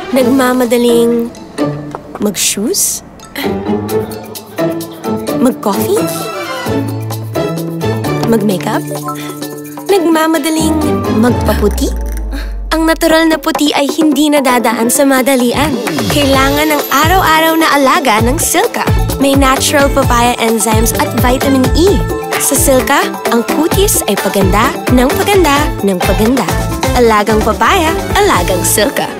Nagmamadaling mag-shoes? Mag-coffee? Mag-makeup? Nagmamadaling magpaputi? Ang natural na puti ay hindi nadadaan sa madalian. Kailangan ng araw-araw na alaga ng Silka. May natural papaya enzymes at vitamin E. Sa Silka, ang kutis ay paganda ng paganda ng paganda. Alagang papaya, alagang Silka.